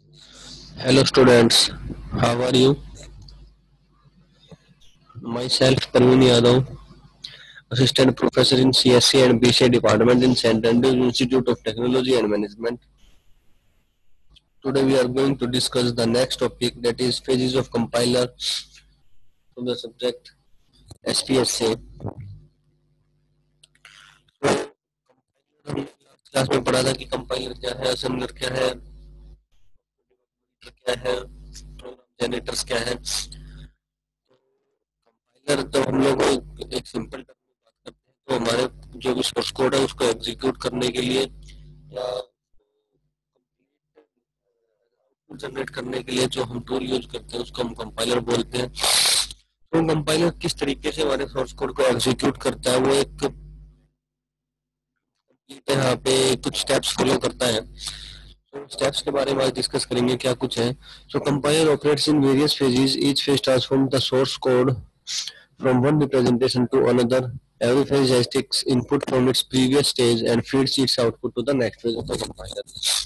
Hello students, how are you? Myself Parveen Yadav, Assistant Professor in CSC and BCA Department in St. Andrews Institute of Technology and Management. Today we are going to discuss the next topic, that is phases of compiler from the subject SPSA. हमने class में पढ़ा था कि compiler क्या है, assembler क्या है, क्या है, प्रोग्राम जनरेटर्स क्या है। कंपाइलर तो हम लोग एक सिंपल टर्म में बात करते हैं, तो हमारे जो भी सोर्स कोड है उसको एग्जीक्यूट करने के लिए या जनरेट करने के लिए जो हम टूल यूज करते हैं उसको हम कंपाइलर बोलते हैं। तो कंपाइलर किस तरीके से हमारे सोर्स कोड को एग्जीक्यूट करता है, वो एक यहाँ पे कुछ स्टेप्स फॉलो करता है। तो स्टेप्स के बारे में आज डिस्कस करेंगे क्या कुछ है। So compiler operates in various phases, each phase transform the source code from one representation to another. Every phase has takes input from its previous stage and feeds its output to the next phase of the compiler.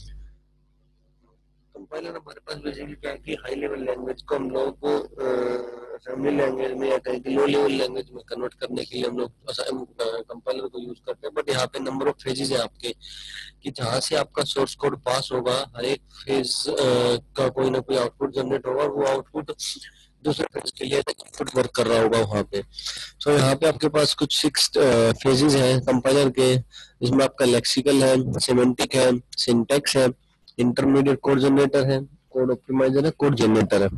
Compiler हमारे पास basically क्या है कि high level language को हम लोगों को assembly language में या कहीं लो लेवल लैंग्वेज में कन्वर्ट करने के लिए हम लोग कंपाइलर को यूज करते हैं। बट यहाँ पे नंबर ऑफ फेजेस है आपके कि जहाँ से आपका सोर्स कोड पास होगा, हर एक फेज का कोई ना कोई आउटपुट जनरेट होगा, वो आउटपुट दूसरे फेज के लिए इनपुट वर्क कर रहा होगा वहाँ पे। तो यहाँ पे आपके पास कुछ 6 फेजेस हैं कंपाइलर के, जिसमें आपका लेक्सिकल है, सिमेंटिक है, सिंटैक्स है, इंटरमीडिएट कोड जनरेटर है, कोड ऑप्टिमाइजर है, कोड जनरेटर है।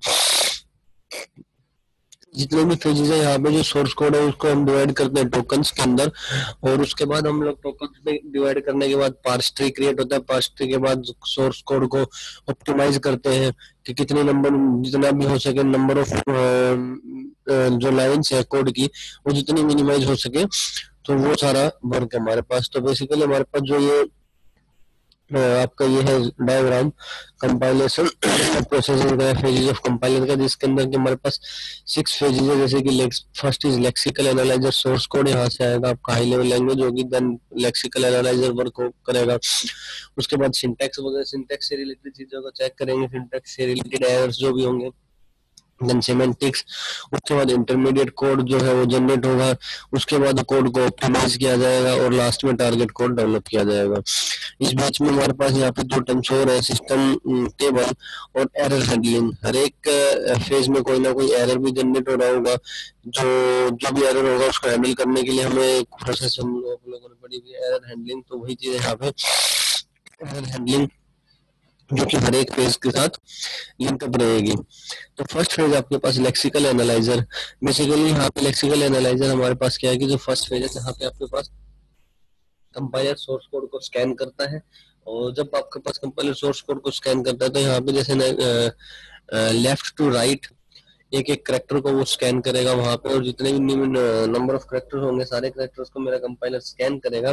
जितने भी फेजेस है यहाँ पे जो सोर्स कोड है उसको हम डिवाइड करते हैं टोकन्स के अंदर, और उसके बाद हम लोग टोकन्स में डिवाइड करने के बाद पार्स ट्री क्रिएट होता है। पार्स ट्री के बाद सोर्स कोड को ऑप्टिमाइज करते हैं कि कितने नंबर, जितना भी हो सके नंबर ऑफ जो लाइन्स है कोड की वो जितनी मिनिमाइज हो सके, तो वो सारा वर्क है हमारे पास। तो बेसिकली हमारे पास जो ये आपका ये है डायग्राम कंपाइलेशन प्रोसेसिंग का, फेजेस ऑफ कंपाइलर का, जिसके अंदर कि हमारे पास 6 फेजेस है। जैसे कि first is lexical analyser, source code यहाँ से आएगा, आपका हाई लेवल लैंग्वेज होगी, देन लेक्सिकल एनालाइजर वर्क करेगा। उसके बाद सिंटैक्स वगैरह, सिंटैक्स से रिलेटेड चीजों को चेक करेंगे, सिंटैक्स से रिलेटेड एरर्स जो भी होंगे, देन सेमेंटिक्स। उसके बाद इंटरमीडिएट कोड जो है वो जनरेट होगा, उसके बाद कोड को ऑप्टिमाइज किया जाएगा और लास्ट में टारगेट कोड डेवलप किया जाएगा। इस बीच में हमारे पास यहाँ पे 2 टर्म्स और है, सिस्टम टेबल और एरर हैंडलिंग। हर एक फेज में कोई ना कोई एरर भी जनरेट हो रहा होगा, जो भी एरर होगा उसको हैंडल करने के लिए हमें एक प्रोसेस हम लोगों ने पढ़ी हुई है, एरर हैंडलिंग। तो वही चीज है यहाँ पे, एरर हैंडलिंग, जो कि हर एक फेज के साथ लिंकअप रहेगी। तो फर्स्ट फेज आपके पास लेक्सिकल एनालाइजर। बेसिकली यहाँ पे लेक्सिकल एनालाइजर हमारे पास क्या है कि जो फर्स्ट फेज है यहाँ पे आपके पास कंपाइलर सोर्स कोड को स्कैन करता है, और जब आपके पास कंपाइलर सोर्स कोड को स्कैन करता है तो यहाँ पे जैसे लेफ्ट टू राइट एक एक करेक्टर को वो स्कैन करेगा वहां पे, और जितने भी नंबर ऑफ करेक्टर्स होंगे सारे करेक्टर्स को मेरा कंपाइलर स्कैन करेगा,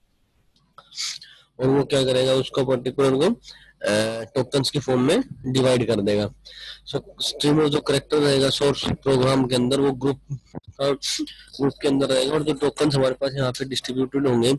और वो क्या करेगा, उसको पर्टिकुलर को टोकन्स की फॉर्म में डिवाइड कर देगा। सो स्ट्रीम जो करेक्टर रहेगा सोर्स प्रोग्राम के अंदर, वो ग्रुप के अंदर रहेगा, और जो टोकन्स हमारे पास यहाँ पे डिस्ट्रीब्यूटेड होंगे।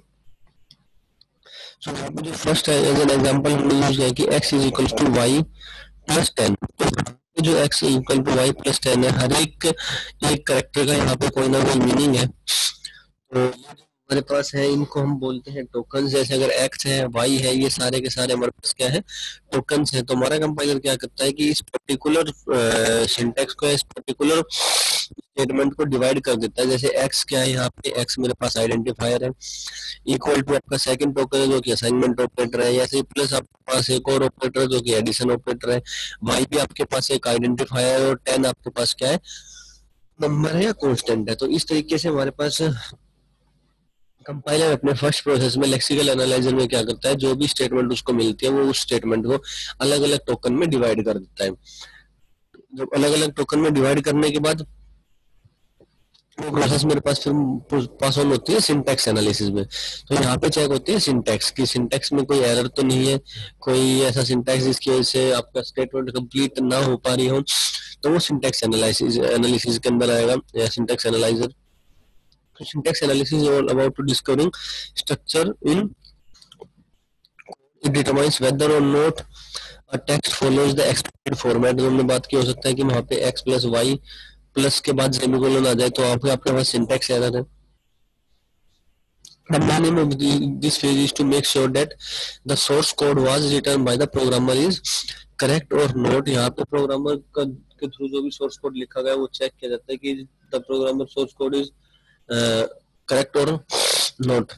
सो यहाँ पे जो फर्स्ट है, एज एन एग्जांपल हमने यूज किया कि x is equal to y plus 10। तो जो x equal to y plus 10 है, हर एक करेक्टर का यहाँ पे कोई ना कोई मीनिंग है। तो हमारे पास है, इनको हम बोलते हैं टोकन्स। जैसे अगर x है, y है, ये सारे के सारे हमारे पास क्या है, टोकन्स है। तो हमारा कंपाइलर क्या करता है कि इस पर्टिकुलर सिंटैक्स को, इस पर्टिकुलर स्टेटमेंट को डिवाइड कर देता है। जैसे x क्या है, यहाँ पे x मेरे पास आइडेंटिफायर है, इक्वल टू आपका सेकंड टोकन है जो कि असाइनमेंट ऑपरेटर है, ऐसे प्लस आपके पास एक और ऑपरेटर जो कि एडिशन ऑपरेटर है, y भी आपके पास एक आइडेंटिफायर, और 10 आपके पास क्या है, नंबर है या कांस्टेंट है। तो इस तरीके से हमारे पास कंपाइलर अपने फर्स्ट प्रोसेस में लेक्सिकल एनालाइजर में क्या करता है, जो भी स्टेटमेंट उसको मिलती है वो उस स्टेटमेंट को अलग अलग टोकन में डिवाइड कर देता है। जब अलग अलग टोकन में डिवाइड करने के बाद वो प्रोसेस मेरे पास फिर पास ऑन होती है सिंटैक्स एनालिसिस में। तो यहाँ पे चेक होती है सिंटैक्स की, सिंटैक्स में कोई एरर तो नहीं है, कोई ऐसा सिंटैक्स जिसकी वजह से आपका स्टेटमेंट कंप्लीट ना हो पा रही हो, तो वो सिंटैक्स एनालिसिस के अंदर आएगा, या syntax analyser. Syntax analysis is all about to discovering structure in, it determines whether or not text follows the expected format, जो हमने बात की, हो सकता है कि वहां पे x प्लस वाई प्लस के बाद सेमीकोलन आ जाए, तो आपके पास सिंटैक्स एरर है. The meaning of this phase is to make sure that the source code was written by the programmer is correct or not. यहाँ पे प्रोग्रामर के थ्रू जो भी सोर्स कोड लिखा गया है वो चेक किया जाता है कि the programmer source code is correct और नॉट.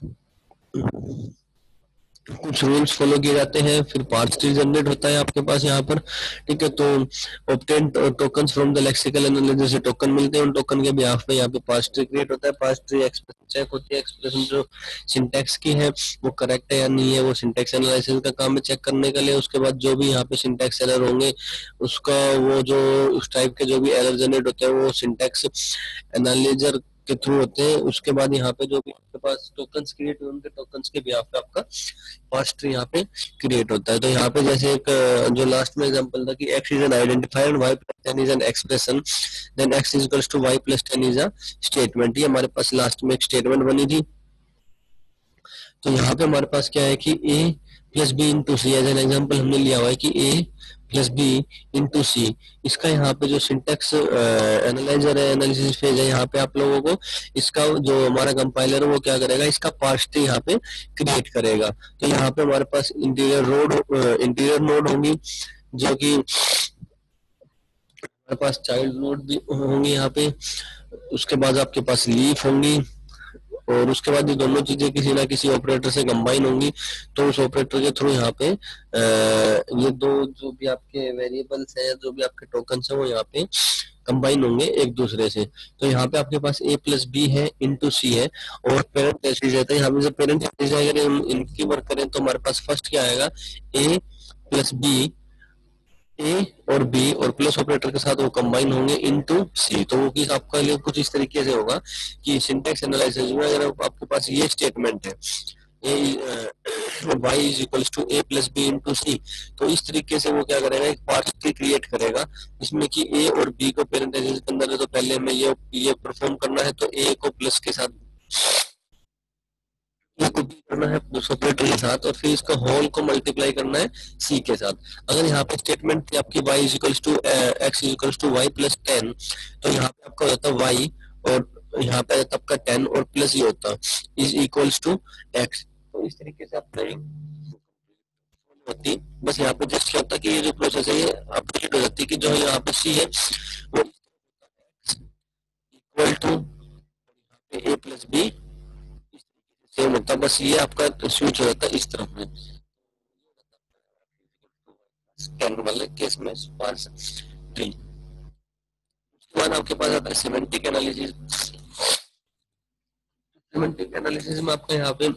कुछ रूल्स फॉलो किए जाते हैं, फिर पार्स ट्री जनरेट होता है आपके पास यहाँ पर. ठीक है, तो obtain tokens from the lexical analysis से टोकन मिलते हैं, उन टोकन के बिहाफ पे यहाँ पे पार्स ट्री क्रिएट होता है. पार्स ट्री एक्सप्रेशन चेक होती है, एक्सप्रेशन जो सिंटैक्स की है वो करेक्ट है या नहीं है, वो सिंटैक्स एनालिसिस का काम है चेक करने के लिए. उसके बाद जो भी यहाँ पे सिंटैक्स एरर होंगे उसका वो जो उस टाइप के जो भी एरर जनरेट होते हैं वो सिंटैक्स एनालिजर के थ्रू होते हैं. उसके बाद यहाँ पे जो भी आपके पास टोकन्स क्रिएट हुए उनके टोकन्स के बिहाफ पे आपका पार्स ट्री यहाँ पे क्रिएट होता है. तो यहाँ पे जैसे एक जो लास्ट में एग्जांपल था कि x is an identifier and y plus 10 is an expression, then x is equals to y plus 10 is a statement. ये हमारे पास लास्ट में एक स्टेटमेंट बनी थी. तो यहाँ पे हमारे पास क्या है कि a plus B into C, as an example हमने लिया हुआ है कि a plus B into C. इसका यहाँ पे जो सिंटेक्स एनालाइजर है, एनालिसिस फेज है, यहाँ पे आप लोगों को इसका जो हमारा कंपाइलर है वो क्या करेगा, इसका पार्स ट्री यहाँ पे क्रिएट करेगा. तो यहाँ पे हमारे पास इंटीरियर नोड होंगी जो कि हमारे पास चाइल्ड नोड भी होंगी यहाँ पे. उसके बाद आपके पास लीफ होंगी और उसके बाद ये दोनों चीजें किसी ना किसी ऑपरेटर से कंबाइन होंगी. तो उस ऑपरेटर के थ्रू यहाँ पे ये दो जो भी आपके वेरिएबल्स हैं, जो भी आपके टोकन्स हैं, वो यहाँ पे कंबाइन होंगे एक दूसरे से. तो यहाँ पे आपके पास a प्लस बी है इंटू सी है और पेरेंथेसिस है. तो यहाँ पे जब पेरेंथेसिस अगर हम इनकी वर्क करें तो हमारे पास फर्स्ट क्या आएगा, a प्लस बी, ए और बी और प्लस ऑपरेटर के साथ वो कंबाइन होंगे इनटू सी. तो वो किस आपका लिए कुछ इस तरीके से होगा कि सिंटैक्स एनालिसिस में अगर आपके पास ये स्टेटमेंट है y is equals to a plus B into C, तो इस तरीके से वो क्या करेगा, एक पार्स ट्री क्रिएट करेगा जिसमें कि a और b को पेरेंथेसिस के अंदर है तो पहले हमें ये परफॉर्म करना है. तो a को प्लस के साथ को बी करना है ऑपरेटर के साथ और फिर इसका होल को मल्टीप्लाई करना है सी के साथ. अगर यहाँ पे स्टेटमेंट थी आपकी y is equals to x is equals to y plus 10, तो यहाँ पे आपका होता है y और यहाँ पे आपका 10 और प्लस ये होता इज इक्वल्स टू x. तो इस तरीके से आपका होती. बस यहाँ पे जस्ट क्या होता है कि ये जो प्रोसेस है ये अपडेट हो जाती है कि जो यहाँ पे सी है वो equal to a plus B same होता. बस ये आपका स्विच हो जाता है इस तरफ में 10 वाले केस में पार्स ट्री. उसके बाद आपके पास आता है सिमेंटिक एनालिसिस. सिमेंटिक एनालिसिस में आपका यहाँ पे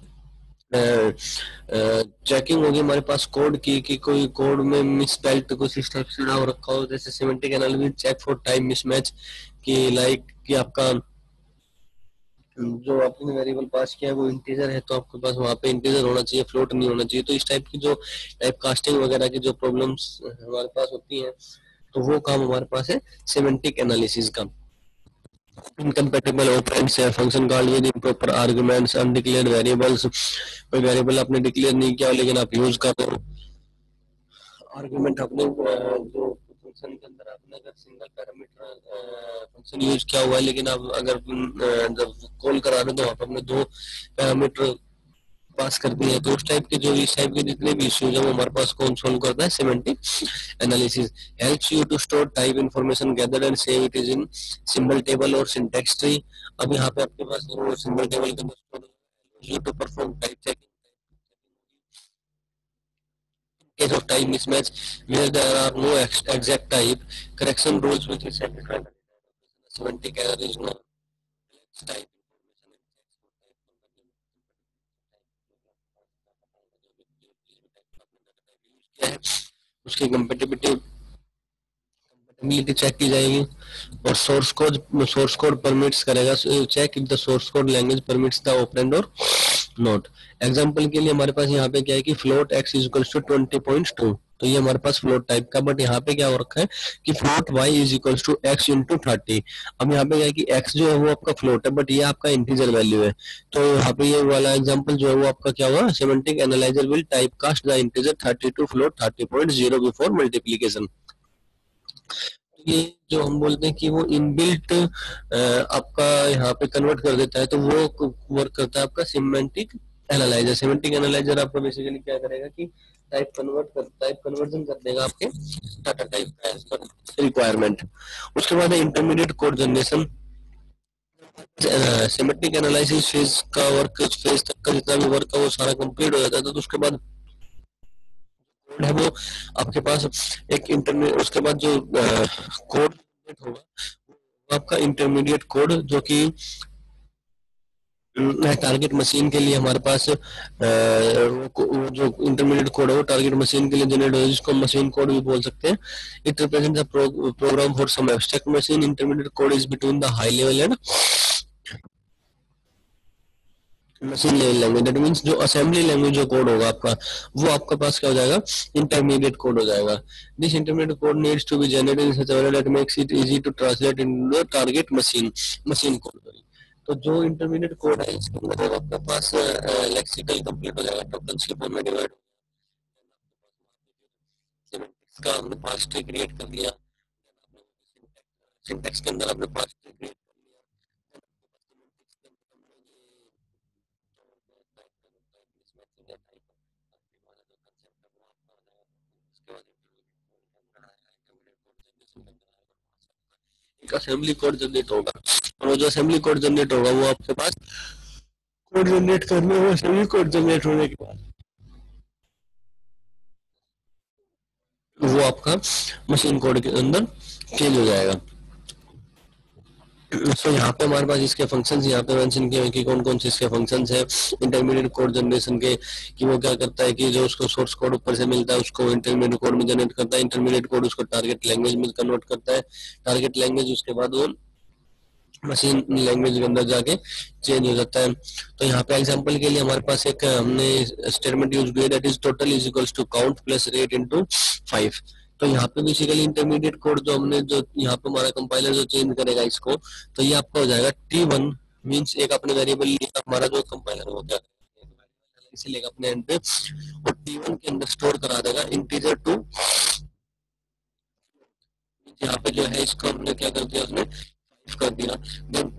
चेकिंग होगी हमारे पास कोड की कि कोई कोड में मिसस्पेल्ड कुछ इस टाइप से ना हो रखा हो. जैसे semantic analysis check for time mismatch कि लाइक कि आपका जो आपने वेरिएबल पास किया है वो इंटीजर है तो आपके पास वहाँ पे इंटीजर होना चाहिए, फ्लोट नहीं होना चाहिए. तो इस टाइप की जो टाइप कास्टिंग वगैरह की जो प्रॉब्लम्स हमारे पास होती हैं तो वो काम हमारे पास है सिमेंटिक एनालिसिस का. इनकम्पेटिबल ऑपरेंड्स है, function called with improper arguments, undeclared variables, कोई वेरिएबल आपने डिक्लेयर नहीं किया लेकिन आप यूज कर रहे हो. आर्गुमेंट अपने जो फंक्शन के अंदर आपने अगर सिंगल पैरामीटर फंक्शन यूज किया हुआ है लेकिन आप अगर जब कॉल करा रहे हो तो आप अपने दो पैरामीटर पास कर दिए. तो उस टाइप के जो इस टाइप के जितने भी इश्यूज है वो हमारे पास कौन सोल्व करता है, semantic analysis. Helps you to store type information gathered and save it is in symbol table और सिंटैक्स ट्री. अब यहाँ पे आपके पास वो सिंबल टेबल के अंदर store you to perform type checking case of type mismatch where there are no exact type correction rules which is satisfied semantic error is no type उसकी compatibility check की जाएगी और सोर्स कोड परमिट्स करेगा check if the source code language permits the operand और not. Example के लिए हमारे पास यहाँ पे क्या है कि float x is equals to 20.2. तो ये हमारे पास फ्लोट टाइप का, बट यहाँ पे क्या हो रखा है कि float y is equals to x into 30। अब यहाँ पे क्या है कि x जो है वो आपका फ्लोट है, बट ये आपका इंटीजर वैल्यू है। तो यहाँ पे ये वाला एग्जांपल जो है वो आपका क्या हुआ, semantic analyser will type cast the integer 30 to float 30.0 before multiplication. ये जो हम बोलते हैं कि वो इनबिल्ट आपका यहाँ पे कन्वर्ट कर देता है, तो वो वर्क करता है आपका सिमेंटिक एनालाइजर। सिमेंटिक एनालाइजर आपका बेसिकली क्या करेगा कि टाइप कन्वर्जन कर देगा आपके डाटा टाइप का एज पर रिक्वायरमेंट। उसके बाद है intermediate code generation. Semantic analysis phase का वर्क, फेज तक का जितना भी वर्क है वो सारा कंप्लीट हो जाता है, तो उसके बाद कोड है वो आपके पास एक इंटरमीडिएट, उसके बाद जो कोड होगा वो आपका इंटरमीडिएट कोड, जो कि टारगेट मशीन के लिए हमारे पास वो जो इंटरमीडिएट कोड है वो टारगेट मशीन के लिए जनरेट होगा, जिसको मशीन कोड भी बोल सकते हैं। It represent the program for some abstract machine. Intermediate code is between the high level and machine level language. That means जो असेंबली लैंग्वेज जो कोड होगा आपका, वो आपके पास क्या हो जाएगा, इंटरमीडिएट कोड हो जाएगा। This intermediate code needs to be generated in such a way that makes it easy to translate into the target machine code. तो जो इंटरमीडिएट कोड है इसके अंदर आपके पास लेक्सिकल कंप्लीट हो जाएगा, टोकन्स के फॉर्म में डिवाइड, सिमेंटिक्स का हमने पार्स ट्री क्रिएट कर लिया, सिंटैक्स के अंदर आपने पार्स ट्री क्रिएट कर लिया, एक असेंबली कोड जनरेट होगा, और वो जो असेंबली कोड जनरेट होगा वो आपके पास कोड जनरेट करने, वो असेंबली कोड जनरेट होने के बाद वो आपका मशीन कोड के अंदर चेंज हो जाएगा। तो यहाँ पे हमारे पास इसके फंक्शंस यहाँ पे मेंशन किए हैं कि कौन कौन से इसके फंक्शंस है इंटरमीडिएट कोड जनरेशन के, कि वो क्या करता है कि जो उसको सोर्स कोड ऊपर से मिलता है उसको इंटरमीडिएट कोड में जनरेट करता है, इंटरमीडिएट कोड उसको टारगेट लैंग्वेज में कन्वर्ट करता है, टारगेट लैंग्वेज उसके बाद वो मशीन लैंग्वेज के अंदर जाके चेंज हो जाता है। तो यहाँ पे एग्जांपल के लिए हमारे पास एक हमने स्टेटमेंट यूज किया, that is total is equals to count plus rate into 5। तो यहाँ पे बेसिकली इंटरमीडिएट कोड जो हमने जो यहाँ पे हमारा कंपाइलर जो चेंज करेगा इसको, तो ये आपका हो जाएगा T1 मींस एक अपने वेरिएबल लिया, हमारा जो कंपाइलर हो गया इसे लेगा अपने एंड पे, और T1 के अंदर स्टोर करा देगा इंटीजर 2। यहाँ पे जो है इसको हमने क्या कर दिया, उसने कर दिया, देन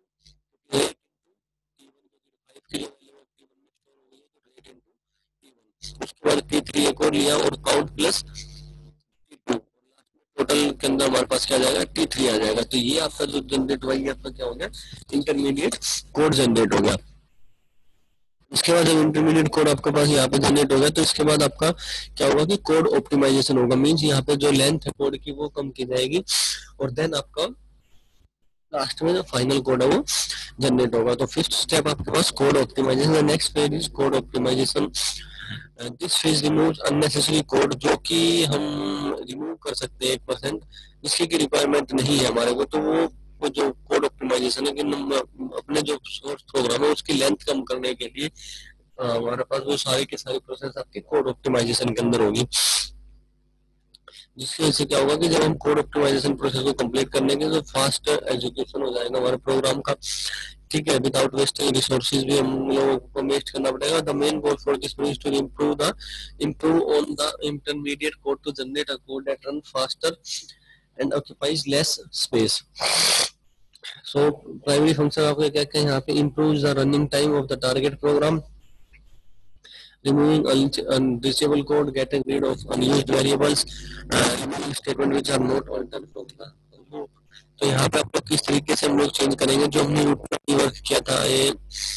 उसके बाद T3 एक और लिया और काउंट प्लस T2, टोटल के अंदर हमारे पास क्या जाएगा, T3 आ जाएगा। तो ये आपका जो जनरेट हुआ ये आपका क्या हो गया, इंटरमीडिएट कोड जनरेट हो गया। इसके बाद जब इंटरमीडिएट कोड आपके पास यहाँ पे जनरेट होगा, तो इसके बाद आपका क्या होगा कि कोड ऑप्टिमाइजेशन होगा, मींस यहाँ पे जो लेंथ है कोड की वो कम की जाएगी, और देन आपका लास्ट में जो फाइनल कोड है वो जनरेट होगा। तो फिफ्थ स्टेप आपके पास code optimisation. Next phase is code optimisation. This phase removes unnecessary code, जो कि हम रिमूव कर सकते हैं 1%, जिसकी की रिक्वायरमेंट नहीं है हमारे को, तो वो जो कोड ऑप्टिमाइजेशन है कि अपने जो सोर्स प्रोग्राम है उसकी लेंथ कम करने के लिए हमारे पास वो सारी की सारी प्रोसेस आपकी कोड ऑप्टिमाइजेशन के अंदर होगी, जिसकी वजह से क्या होगा कि जब हम कोड ऑप्टिमाइजेशन प्रोसेस को कंप्लीट करेंगे तो फास्ट एग्जीक्यूशन हो जाएगा हमारे प्रोग्राम का, ठीक है, विदाउट वेस्टिंग रिसोर्सेज भी हम लोगों को वेस्ट करना पड़ेगा। The main goal for this is to improve on the intermediate code to generate a code that run faster and occupies less space. So primary function आपके क्या क्या यहाँ पे improves the running time of the target program, removing unreachable code, getting rid of unused variables, removing statement which are not altered from the loop। तो यहाँ पे आप लोग किस तरीके से हम लोग चेंज करेंगे, जो हमने वर्क किया था ये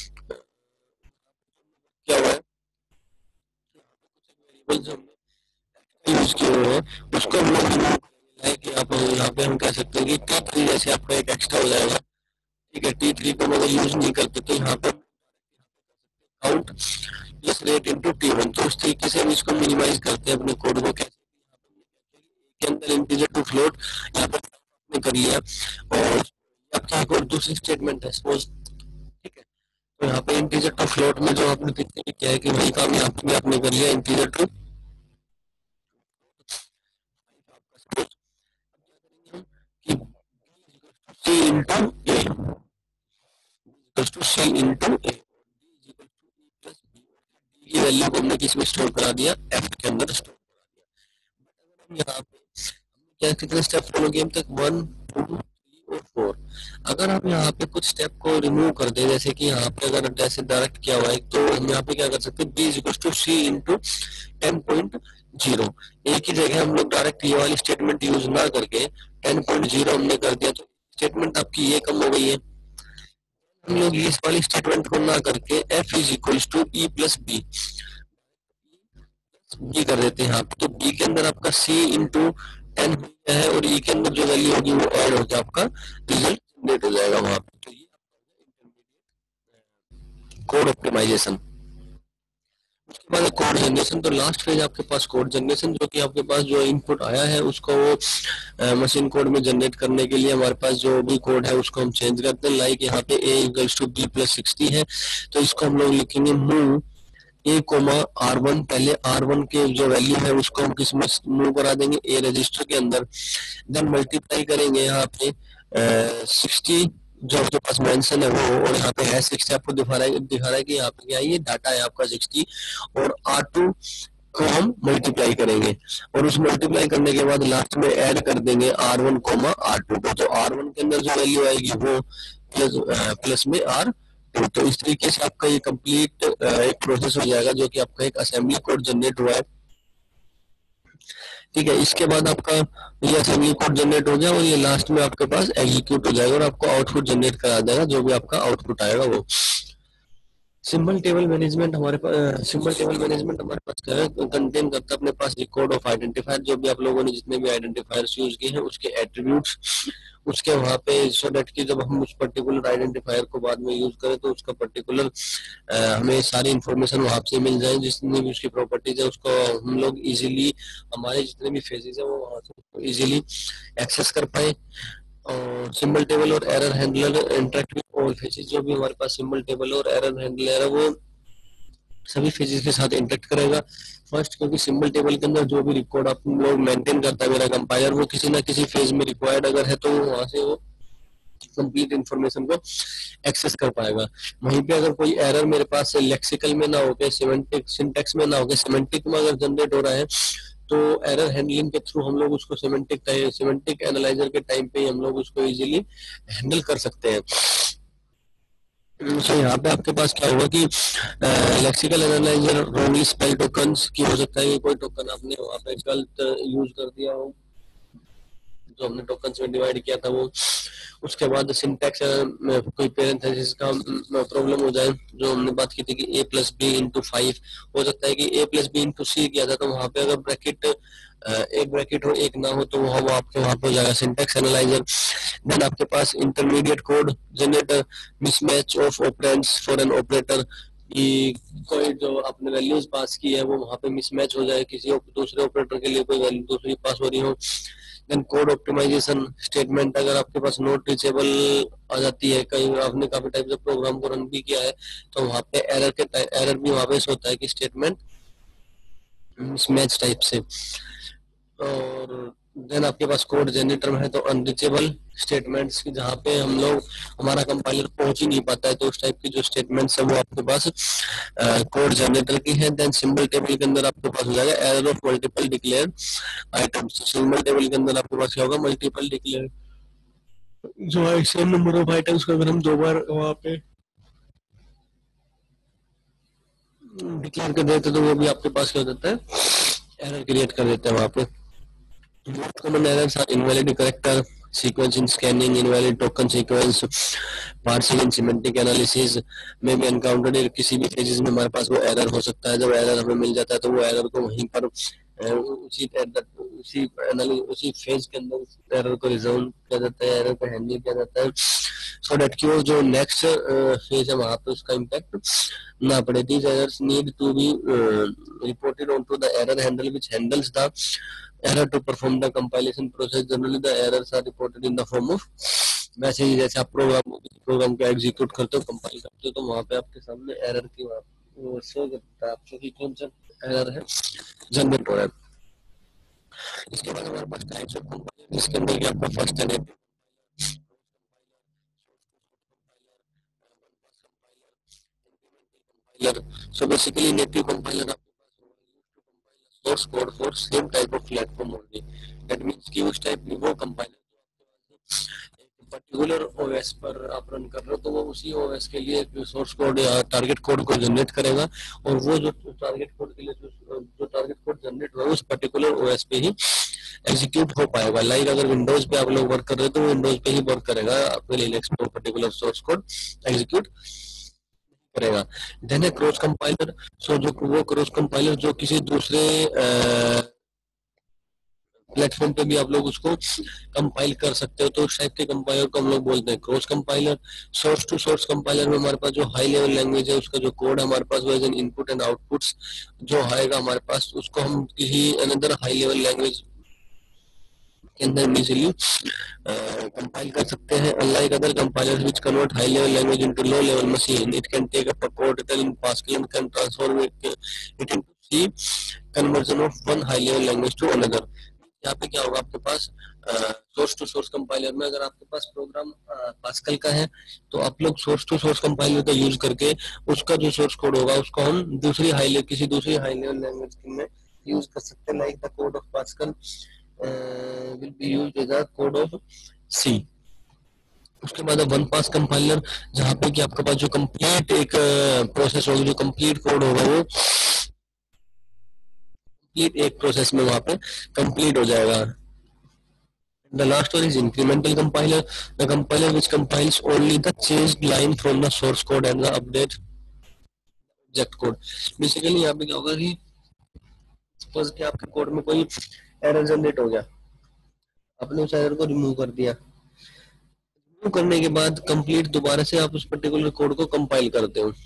क्या हुआ है, वेरिएबल्स हमने यूज किए हुए हैं उसको हम लोग लाइक आप यहाँ पे हम कह सकते हैं कि T3 जैसे आपका एक एक्स्ट्रा हो जाएगा, ठीक है, T3 को हम अगर यूज नहीं करते तो यहाँ पे count plus rate into T1, तो उस तरीके से हम इसको मिनिमाइज करते हैं अपने कोड को, कैसे के अंदर इंटीजर टू फ्लोट यहाँ पर कर लिया, और आपका एक और दूसरी स्टेटमेंट है सपोज, ठीक है, तो यहाँ पे इंटीजर टू फ्लोट में जो आपने पीछे किया है कि वही काम यहाँ पे भी आपने कर लिया, integer to C into A, to C into A की वैल्यू को हमने किसमें स्टोर करा दिया, एफ के अंदर स्टोर करा दिया। यहाँ पे क्या कितने स्टेप फॉलो किए हम तक, 1 2 3 और 4। अगर हम यहाँ पे कुछ स्टेप को रिमूव कर दे, जैसे कि यहाँ पे अगर जैसे डायरेक्ट किया हुआ है, तो हम यहाँ पे क्या कर सकते हैं, B is equal to C into 10.0। एक ही जगह हम लोग डायरेक्ट ये वाली स्टेटमेंट यूज ना करके 10.0 हमने कर दिया, तो स्टेटमेंट आपकी ये कम हो गई है। हम लोग इस वाली स्टेटमेंट को ना करके F is equal to E plus B B कर देते हैं यहाँ पे, तो बी के अंदर आपका सी इंटू 10 है और ई के अंदर जो वैल्यू होगी वो ऐड होकर आपका रिजल्ट जनरेट हो जाएगा वहां पे। तो ये कोड ऑप्टिमाइजेशन। उसके बाद कोड जनरेशन, तो लास्ट फेज आपके पास कोड जनरेशन, जो कि आपके पास जो इनपुट आया है उसको वो मशीन कोड में जनरेट करने के लिए हमारे पास जो भी कोड है उसको हम चेंज करते हैं। लाइक यहाँ पे a equals to b plus 60 है, तो इसको हम लोग लिखेंगे मूव ए कोमा R1। पहले R1 के जो वैल्यू है उसको हम किस में मूव करा देंगे, ए रजिस्टर के अंदर। देन मल्टीप्लाई करेंगे यहाँ पे 60 जो आपके पास मेंशन है वो, और यहाँ पे है 60 आपको दिखा रहा है कि यहाँ पे क्या है, ये डाटा है आपका 60, और R2 को हम मल्टीप्लाई करेंगे, और उस मल्टीप्लाई करने के बाद लास्ट में ऐड कर देंगे R1 कोमा R2 को। तो R1 के अंदर जो वैल्यू आएगी वो प्लस में R2। तो इस तरीके से आपका ये कंप्लीट एक प्रोसेस हो जाएगा, जो कि आपका एक असेंबली कोड जनरेट हुआ है। ठीक है, इसके बाद आपका ये असेंबली कोड जनरेट हो गया और ये लास्ट में आपके पास एग्जीक्यूट हो जाएगा और आपको आउटपुट जनरेट करा देगा, जो भी आपका आउटपुट आएगा वो। सिंपल टेबल मैनेजमेंट हमारे पास, सिंपल टेबल मैनेजमेंट हमारे पास क्या है, कंटेन करता है अपने पास रिकॉर्ड ऑफ आइडेंटिफायर, जो भी आप लोगों ने जितने भी आइडेंटिफायर्स यूज किए हैं उसके एट्रीब्यूट्स उसके वहाँ पे, सो डेट कि जब हम उस पर्टिकुलर आइडेंटिफायर को बाद में यूज करें तो उसका पर्टिकुलर हमें सारी इंफॉर्मेशन वहाँ से मिल जाए, जितनी भी उसकी प्रॉपर्टीज है उसको हम लोग इजीली हमारे जितने भी फेजेस है वो वहाँ से इजीली एक्सेस कर पाए। और सिंबल टेबल और error handler interact with all phases, जो भी हमारे पास सिंबल टेबल और एरर हैंडलर है वो सभी फेजेस के साथ इंटरेक्ट करेगा। फर्स्ट, क्योंकि सिंबल टेबल के अंदर जो भी रिकॉर्ड आप लोग मेंटेन करता है मेरा कंपाइलर, वो किसी ना किसी फेज में रिक्वायर्ड अगर है तो वहां से वो कंप्लीट इंफॉर्मेशन को एक्सेस कर पाएगा। वहीं पे अगर कोई एरर मेरे पास लेक्सिकल में ना होके सिमेंटिक सिंटेक्स में ना होके सिमेंटिक में अगर जनरेट हो रहा है, तो एरर हैंडलिंग के थ्रू हम लोग उसको सिमेंटिक एनालाइजर के टाइम पे हम लोग उसको इजीली हैंडल कर सकते हैं। तो यहाँ पे आपके पास क्या होगा कि lexical analyser wrongly spell tokens की हो सकता है कि कोई टोकन आपने वहाँ पे गलत यूज कर दिया हो, जो हमने टोकन्स में डिवाइड किया था वो। उसके बाद सिंटैक्स में कोई पेरेंथेसिस का प्रॉब्लम हो जाए, जो हमने बात की थी कि a प्लस बी इंटू 5, हो सकता है कि a plus B into C किया था, तो वहाँ पे अगर ब्रैकेट एक ब्रैकेट हो एक ना हो तो वो आपके वहाँ पे हो जाएगा सिंटैक्स एनालाइजर। देन आपके पास intermediate code generator, mismatch of operands for an operator, कि कोई जो आपने वैल्यूज पास की है वो वहाँ पे मिसमैच हो जाए, किसी दूसरे ऑपरेटर के लिए कोई वैल्यू दूसरी पास हो रही हो। देन कोड ऑप्टिमाइजेशन स्टेटमेंट, अगर आपके पास नॉट रीचेबल आ जाती है, कहीं आपने काफी टाइप से प्रोग्राम को रन भी किया है, तो वहाँ पे एरर भी वहाँ पे होता है कि स्टेटमेंट मिसमैच टाइप से। और देन आपके पास कोड जनरेटर में है तो अनरीचेबल स्टेटमेंट्स की, जहाँ पे हम लोग हमारा कंपाइलर पहुंच ही नहीं पाता है, तो उस टाइप की जो स्टेटमेंट्स है वो आपके पास कोड जनरेटर की है। देन सिंबल टेबल के अंदर आपके पास हो जाएगा error of multiple declared items. Symbol table के अंदर आपके पास क्या होगा, मल्टीपल डिक्लेयर जो है सेम नंबर ऑफ आइटम्स को अगर हम दो बार वहाँ पे डिक्लेयर कर देते तो वो भी आपके पास क्या हो जाता है, एरर क्रिएट कर देते हैं वहाँ पे। Most common errors are invalid character sequence in scanning, invalid token sequence, parsing and semantic analysis में भी encountered है। किसी भी फेजेस में हमारे पास वो एरर हो सकता है, जब एरर हमें मिल जाता है तो वो एरर को वहीं पर उसी फेज के अंदर एरर को रिजॉल्व किया जाता है, एरर को हैंडल किया जाता है, सो डेट कि वो जो नेक्स्ट फेज है वहाँ पे उसका इम्पैक्ट ना पड़े। These errors need to be reported onto the error handle which handles the error to perform the compilation process. Generally the errors are reported in the form of message. जैसे आप programme को execute करते हो, compile करते हो, तो वहाँ पे आपके सामने एरर की वो शो करता है आपको कि कौन सा एरर है जनरेट हो रहा है। इसके बाद हमारे पास टाइप्स ऑफ कंपाइलर, जिसके अंदर आपका फर्स्ट है compiler. So basically native compiler आपके पास होगा source code for same type of platform only. That means कि उस टाइप की वो कंपाइलर पर्टिकुलर ओएस पर आप रन कर रहे हो तो वो उसी ओएस के लिए एक सोर्स कोड या टारगेट कोड को जनरेट करेगा और वो जो टारगेट कोड के लिए जो टारगेट कोड जनरेट हुआ उस पर्टिकुलर ओएस पे ही एग्जीक्यूट हो पाएगा. लाइक अगर विंडोज पे आप लोग वर्क कर रहे हो तो विंडोज पे ही वर्क करेगा, आपके लिनक्स पे पर्टिकुलर सोर्स कोड एग्जीक्यूट करेगा. देन है क्रॉस कंपाइलर. सो जो वो क्रॉस कंपाइलर जो किसी दूसरे प्लेटफॉर्म पे भी आप लोग उसको कंपाइल कर सकते हो, तो उस टाइप के कंपाइलर को हम लोग बोलते हैं cross compiler. Source to source compiler में हमारे पास जो हाई लेवल लैंग्वेज है उसका जो कोड है हमारे पास वो as an input and outputs जो आएगा हमारे पास उसको हम किसी अनदर हाई लेवल लैंग्वेज के अंदर इजीली कंपाइल कर सकते हैं. Unlike other compilers which convert high level language into low level machine, it can take up a code written in Pascal and can transform it into C conversion of one high level language to another. यहाँ पे क्या होगा आपके पास source to source compiler में अगर आपके पास programme pascal का है तो आप लोग सोर्स टू सोर्स कंपाइलर का यूज करके उसका जो सोर्स कोड होगा उसको हम किसी दूसरी हाई लेवल लैंग्वेज में यूज कर सकते हैं. Like the code of Pascal will be used as a code of C. उसके बाद वन पास कंपाइलर जहाँ पे कि आपके पास जो कंप्लीट एक प्रोसेस होगी, जो कंप्लीट कोड होगा वो कंप्लीट एक प्रोसेस में वहाँ पे कंप्लीट हो जाएगा. The last one is incremental compiler, the compiler which compiles only the changed line from the source code and the update object code. Basically यहाँ पे क्या होगा कि सपोज कि आपके कोड में कोई एरर जनरेट हो गया, आपने उस एरर को रिमूव कर दिया, रिमूव करने के बाद कंप्लीट दोबारा से आप उस पर्टिकुलर कोड को कंपाइल करते हो.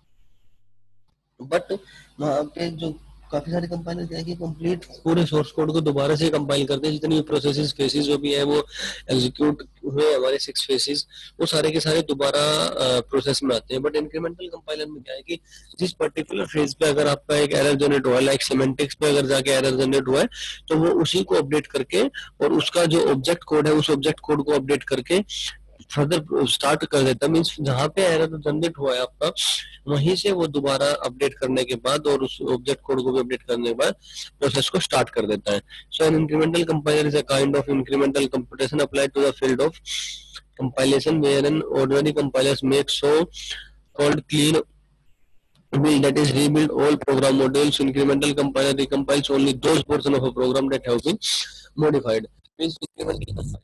बट वहाँ पे जो काफी सारे कंपाइलर क्या है कि कंप्लीट पूरे सोर्स कोड को दोबारा से कंपाइल करते हैं. जितनी प्रोसेसेस फेसेस जो भी है वो एग्जीक्यूट हुए हमारे 6 फेसेस वो सारे के सारे दोबारा प्रोसेस में आते हैं. बट इंक्रीमेंटल कंपाइलर में क्या है कि जिस पर्टिकुलर फेज पे अगर आपका एक एरर जनरेट हुआ है, लाइक सिमेंटिक्स पे अगर जाके एरर जनरेट हुआ है तो वो उसी को अपडेट करके और उसका जो ऑब्जेक्ट कोड है उस ऑब्जेक्ट कोड को अपडेट करके फर्दर स्टार्ट कर देता है. मीन्स जहाँ पे एरर जनरेट हुआ है आपका वहीं से वो दोबारा अपडेट करने के बाद और उस ऑब्जेक्ट कोड को भी अपडेट करने के बाद प्रोसेस को स्टार्ट कर देता है. So an incremental compiler is a kind of incremental computation applied to the field of compilation where an ordinary compilers make so called clean build, that is rebuild all program modules. Incremental compiler recompiles only those portions of a program that have been modified. Means incremental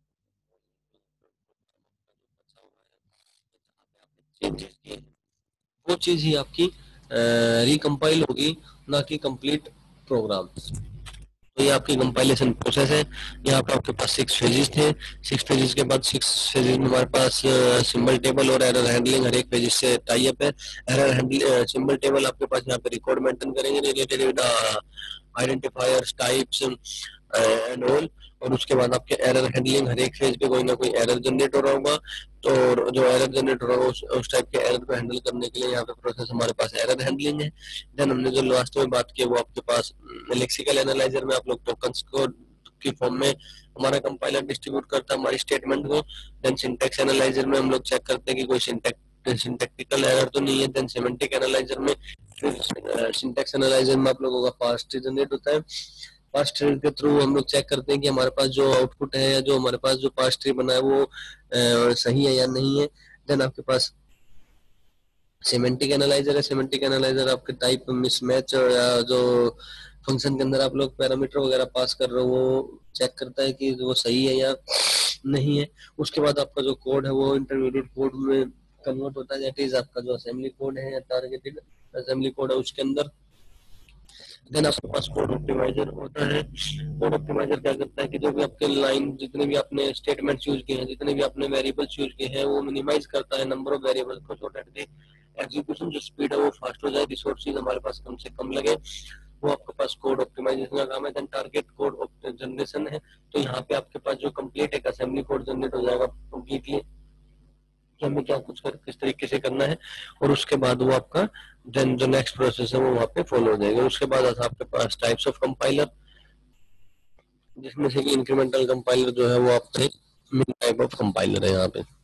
वो चीज ही आपकी recompile होगी, ना कि complete program. तो ये आपकी compilation process है. यहाँ पे आपके पास 6 फेजेस थे. 6 फेजेस के बाद 6 फेजेस में हमारे पास सिंबल टेबल और एरर हैंडलिंग हर एक फेजेस से टाई अप है. एरर हैंडलिंग सिंबल टेबल आपके पास यहाँ पे रिकॉर्ड मेंटेन करेंगे related with identifiers types and all. और उसके बाद आपके एरर हैंडलिंग हर एक फेज पे कोई ना कोई एरर जनरेट हो रहा होगा, तो जो एरर जनरेट हो रहा होगा उस टाइप के एरर को हैंडल करने के लिए यहाँ पे प्रोसेस हमारे पास एरर हैंडलिंग है. देन हमने जो लास्ट में बात की वो आपके पास लेक्सिकल एनालाइजर में आप लोग टोकन्स को की फॉर्म में हमारा कंपाइलर डिस्ट्रीब्यूट करता है हमारी स्टेटमेंट को. देन सिंटैक्स एनालाइजर में हम लोग चेक करते हैं कि कोई सिंटैक्टिकल एरर तो नहीं है. देन सिमेंटिक एनालाइजर में सिंटैक्स एनालाइजर में आप लोगों का पार्स ट्री जनरेट होता है. पार्स ट्री के थ्रू हम लोग चेक करते हैं कि हमारे पास जो आउटपुट है या जो हमारे पास जो पार्स ट्री बना है वो सही है या नहीं है. देन आपके पास सिमेंटिक एनालाइजर है. सिमेंटिक एनालाइजर आपके टाइप मिसमैच या जो फंक्शन के अंदर आप लोग पैरामीटर वगैरह पास कर रहे हो वो चेक करता है कि वो सही है या नहीं है. उसके बाद आपका जो कोड है वो इंटरमीडिएट कोड में कन्वर्ट होता है. दैट इज आपका जो असेंबली कोड है या टारगेटेड असेंबली कोड है उसके अंदर. देन आपके पास कोड ऑप्टिमाइजर होता है. कोड ऑप्टिमाइजर क्या करता है कि जो भी आपके लाइन जितने भी आपने स्टेटमेंट्स यूज किए हैं, जितने भी आपने वेरिएबल्स यूज किए हैं वो मिनिमाइज करता है नंबर ऑफ वेरिएबल्स को, सो दैट एग्जीक्यूशन जो स्पीड है वो फास्ट हो जाए, रिसोर्सेज हमारे पास कम से कम लगे. वो आपके पास कोड ऑप्टिमाइजेशन का काम है. देन टारगेट कोड जनरेशन है. तो यहाँ पे आपके पास जो कंप्लीट एक असेंबली कोड जनरेट हो जाएगा कंप्लीटली कि हमें क्या कुछ किस तरीके से करना है. और उसके बाद वो आपका देन जो नेक्स्ट प्रोसेस है वो वहाँ पे फॉलो हो जाएगा. उसके बाद आपके पास टाइप्स ऑफ कंपाइलर जिसमें से कि इंक्रीमेंटल कंपाइलर जो है वो आपका मेन टाइप ऑफ कंपाइलर है यहाँ पे.